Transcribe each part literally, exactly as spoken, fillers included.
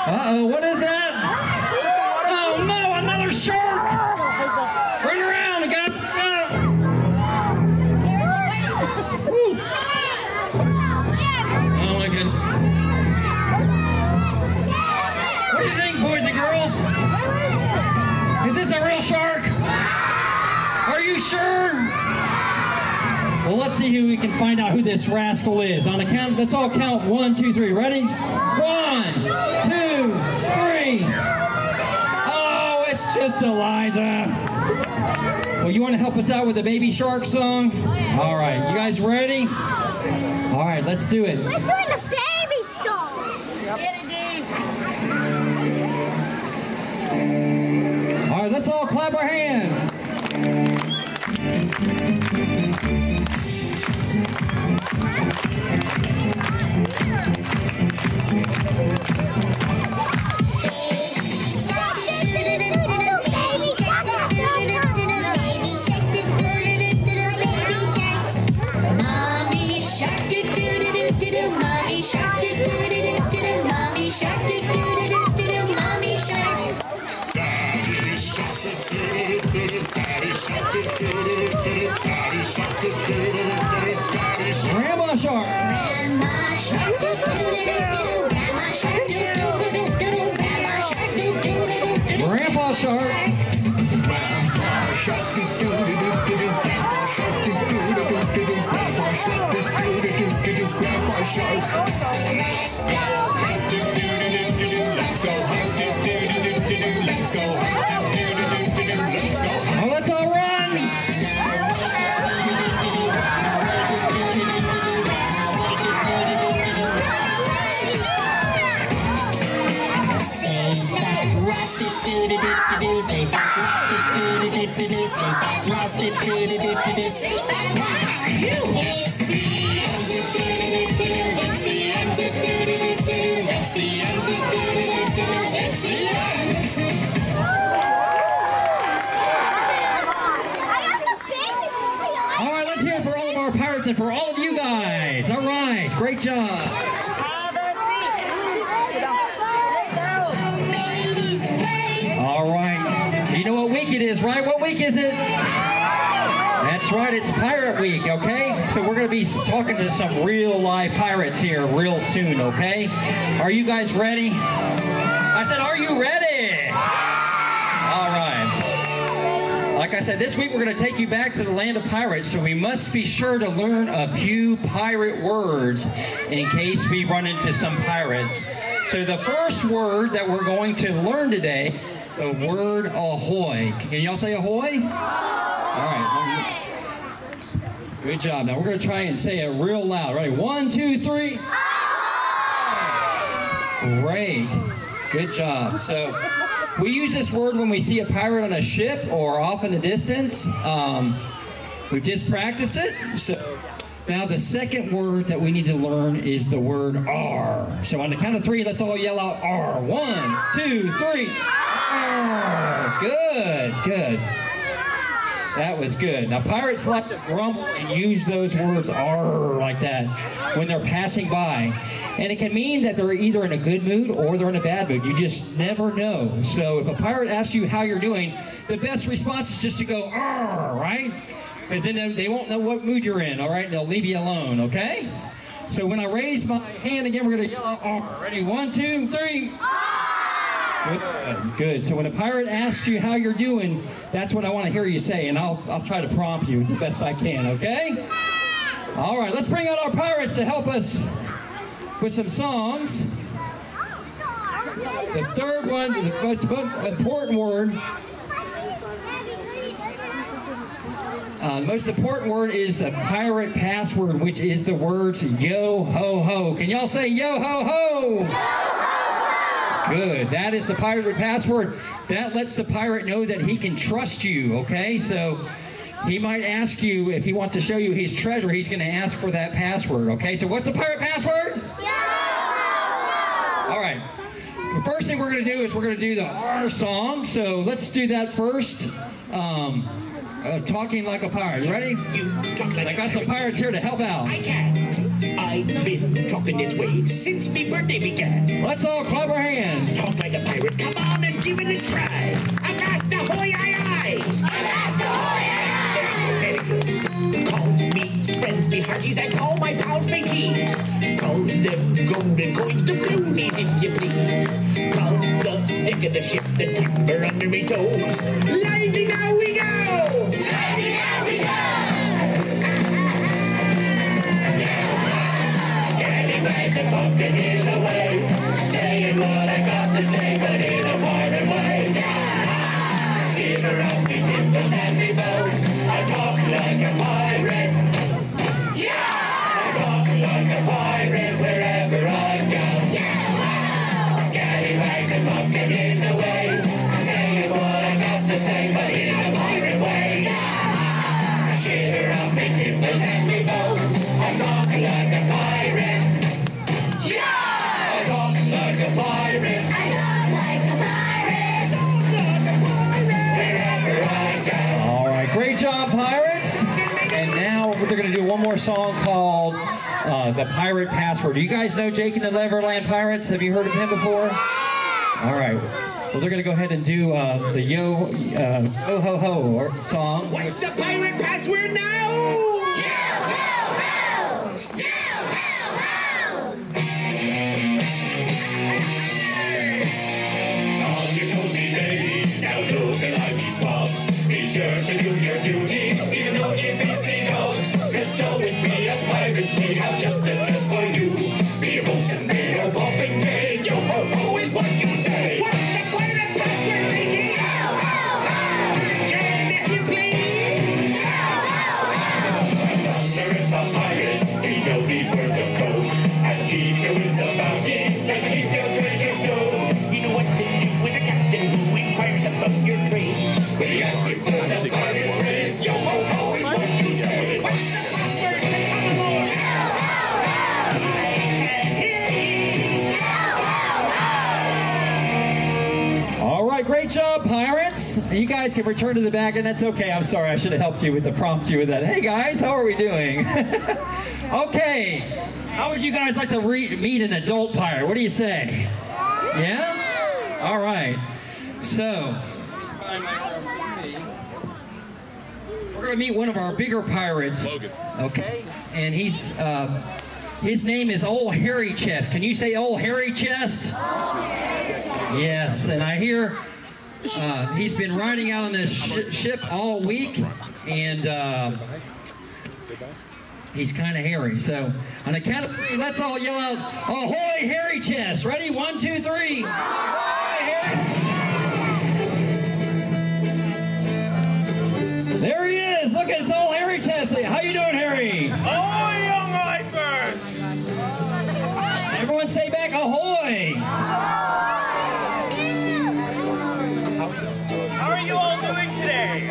Uh-oh, what is that? Oh no, another shark! Bring around, we got go! Woo. Oh my goodness. What do you think, boys and girls? Is this a real shark? Are you sure? Well, let's see who we can find out who this rascal is. On the count, let's all count one, two, three. Ready? One, two, three. Oh, it's just Eliza. Well, you want to help us out with the Baby Shark song? All right, you guys ready? All right, let's do it. We're doing the baby song. All right, let's all clap our hands. Grandma Shark. Grandma Shark. Grandma Shark. Grandma Shark. Grandpa Shark. Grandpa Shark. Grandpa Shark. Grandpa Shark. Grandpa Shark. Let's go hunt. Let's go hunt. Let's go hunt. Let's go hunt. Oh, let's all run. Say fat lost it, do do do do do. Say fat lost it, do do do do do. Say fat lost it. It's the end to do do do do. It's the end to do do do do. It's the end to do do do do. It's the end. All right, let's hear it for all of our pirates and for all of you guys. All right, great job. All right. You know what week it is, right? What week is it? That's right, it's Pirate Week, okay? So we're going to be talking to some real live pirates here real soon, okay? Are you guys ready? I said, are you ready? All right. Like I said, this week we're going to take you back to the land of pirates, so we must be sure to learn a few pirate words in case we run into some pirates. So the first word that we're going to learn today, the word ahoy. Can y'all say ahoy? All right. Good job. Now we're going to try and say it real loud. Ready? One, two, three. Great. Good job. So we use this word when we see a pirate on a ship or off in the distance. Um, we've just practiced it. So now the second word that we need to learn is the word R. So on the count of three, let's all yell out R. One, two, three. R. Good, good. That was good. Now pirates like to grumble and use those words R like that when they're passing by. And it can mean that they're either in a good mood or they're in a bad mood. You just never know. So if a pirate asks you how you're doing, the best response is just to go R, right? Because then they won't know what mood you're in, all right? And they'll leave you alone, okay? So when I raise my hand again, we're going to yell out R. Ready? One, two, three. Good, good. So when a pirate asks you how you're doing, that's what I want to hear you say, and I'll, I'll try to prompt you the best I can, okay? All right, let's bring out our pirates to help us with some songs. The third one, the most important word, Uh, the most important word is the pirate password, which is the words yo ho ho. Can y'all say yo ho ho? Yo ho ho! Good. That is the pirate password. That lets the pirate know that he can trust you, okay? So he might ask you, if he wants to show you his treasure, he's going to ask for that password, okay? So what's the pirate password? Yo ho ho! All right. The first thing we're going to do is we're going to do the R song. So let's do that first. Um... Uh, talking like a pirate. You ready? I got some pirates here to help out. I can. I've been talking this way since my birthday began. Let's all clap our hands. Talk like a pirate, come on and give it a try. Avast ahoy, aye, aye. Avast ahoy, aye, aye. Very good. Call me friends, me hearties, and all my pals, my keys. Call them golden coins, the loonies, if you please. Call the deck of the ship, the timber under me toes. Lively now we go! Lively now we go! Scallywags and buccaneers away, saying what I got to say, but in a pirate way. Shiver off me timbers and me bones, I talk like a pirate. I talk like a pirate wherever I go. Scallywags and buccaneers away, saying what I got to say, but in a pirate way. Shiver off me timbers and me bones, I talk like a pirate. I talk like a pirate. I talk like a pirate. Wherever I go. All right, great job, Pirates. And now they're going to do one more song called uh, The Pirate Password. Do you guys know Jake and the Neverland Pirates? Have you heard of him before? All right. Well, they're going to go ahead and do uh, the Yo uh, Ho Ho Ho or- song. What's the pirate password now? On your toes, me baby, now look alive, these swabs. Be sure to do your duty, even though you be sea dogs. Cause so it be as pirates, we have just the test for you. Be a bosun, be a popping J. Yo ho ho is what you say. What's the pirate password, baby? Yo ho ho! Again, if you please. Yo ho ho! Thunder is a pirate, he know these words of code. And keep your wits about it, like to keep your treasure stowed. You know what to do with a captain who inquires about your trade. When he asks you for the pirate phrase, yo ho ho is what you say. What's the password to come aboard? Yo ho ho! I can hear you. Yo ho ho! All right, great job, Pirates. You guys can return to the back, and that's okay. I'm sorry, I should have helped you with the prompt you with that. Hey, guys, how are we doing? Okay, how would you guys like to re- meet an adult pirate? What do you say? Yeah? All right. So, we're going to meet one of our bigger pirates. Logan. Okay? And he's, uh, his name is Old Hairy Chest. Can you say Old Hairy Chest? Yes, and I hear uh, he's been riding out on this sh- ship all week, and uh, he's kind of hairy. So, on the count of three, let's all yell out, "Ahoy, Hairy Chest!" Ready? One, two, three. Ahoy, Hairy Chest! There he is. Look at it's all Hairy Chest. How you doing, Harry? Ahoy, young lifers! Everyone say back, "Ahoy!" How are you all doing today?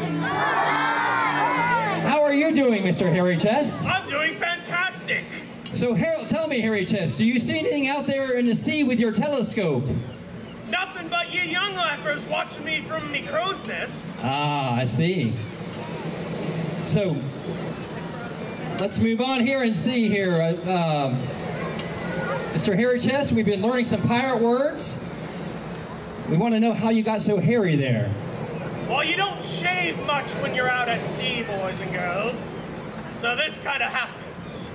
How are you doing, Mister Hairy Chest? I'm doing fantastic. So, Harold, tell me, Hairy Chest, do you see anything out there in the sea with your telescope? Nothing but you young lifers watching me from me crow's nest. Ah, I see. So, let's move on here and see here. Uh, um, Mister Hairy Chest, we've been learning some pirate words. We want to know how you got so hairy there. Well, you don't shave much when you're out at sea, boys and girls. So this kind of happens.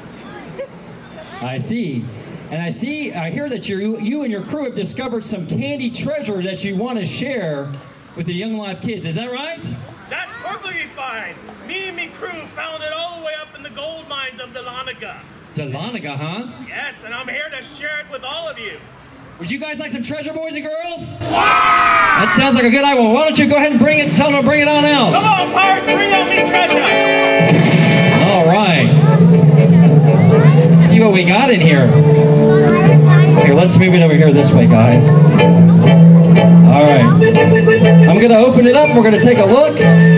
I see. And I see, I hear that you, you and your crew have discovered some candy treasure that you want to share with the Young Life kids. Is that right? That's perfectly fine. Me and me crew found it all the way up in the gold mines of Dahlonega. Dahlonega, huh? Yes, and I'm here to share it with all of you. Would you guys like some treasure, boys and girls? Yeah! That sounds like a good idea. Well, why don't you go ahead and bring it, tell them to bring it on out. Come on, pirates, bring out me treasure. All right. Let's see what we got in here. Here, let's move it over here this way, guys. All right. I'm going to open it up and we're going to take a look.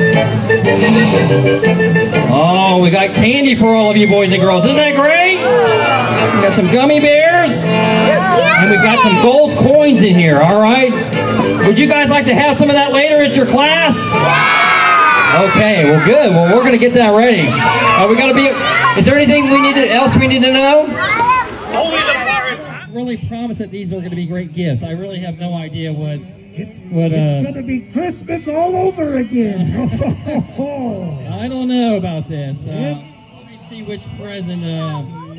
Oh, we got candy for all of you boys and girls. Isn't that great? We got some gummy bears. And we've got some gold coins in here, all right? Would you guys like to have some of that later at your class? Okay, well, good. Well, we're going to get that ready. Uh, we got to be. Is there anything we need to, else we need to know? Only the pirates. Really promise that these are going to be great gifts. I really have no idea what. It's, what, uh, it's gonna be Christmas all over again. I don't know about this. Uh, Yep. let me see which present. Uh,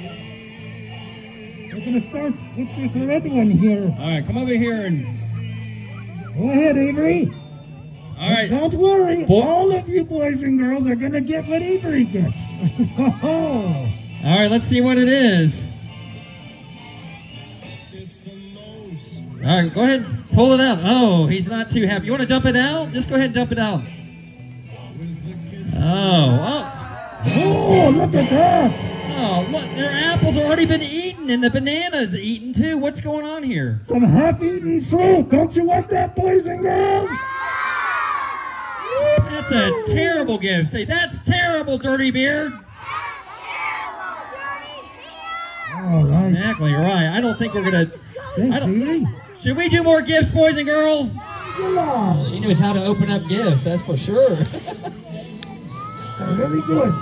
We're gonna start with this red one here. all right, come over here and. Go ahead, Avery. All right. Don't worry. Boy- All of you boys and girls are gonna get what Avery gets. All right, let's see what it is. All right, go ahead and pull it out. Oh, he's not too happy. You want to dump it out? Just go ahead and dump it out. Oh, oh, Oh, look at that. oh, look, their apples have already been eaten and the banana's eaten too. What's going on here? Some half-eaten fruit. Don't you want that, boys and girls? That's a terrible gift. Say, that's terrible, Dirty Beard. All right. Exactly right. I don't think we're going to... Thanks, I don't- Avery. Should we do more gifts, boys and girls? Yeah. She knows how to open up gifts, that's for sure. Very good.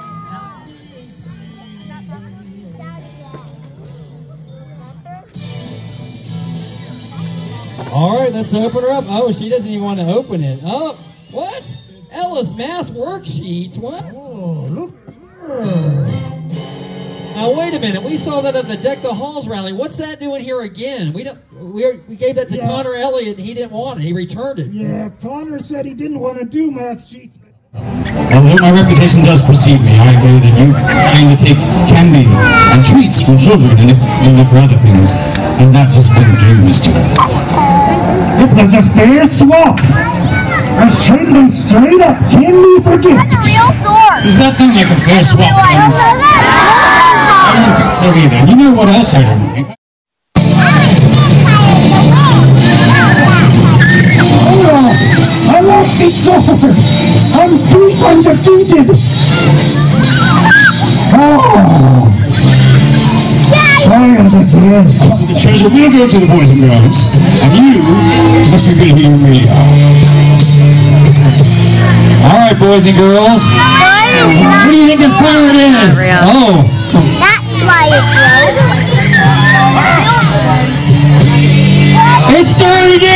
All right, let's open her up. Oh, she doesn't even want to open it. Oh, what? Ellis Math Worksheets. What? Oh, look. Now wait a minute. We saw that at the Deck the Halls rally. What's that doing here again? We don't. We we gave that to Yeah. Connor Elliott, and he didn't want it. He returned it. Yeah, Connor said he didn't want to do math sheets. Although my reputation does precede me, I hear that you kind to take candy and treats from children and do it for other things, and that just wouldn't do, mister. It was a fair swap. I traded him straight up candy for gifts. Real source. Does that sound like a fair swap, friends? I don't think so either. And you know what else I don't think? Oh, I lost the sword. I'm beat undefeated. Oh. Try it again. The treasure will go to the boys and girls, and you must reveal who you really are. All right, boys and girls. What do you think this pirate is? Oh. That's why it grows. It's Dirty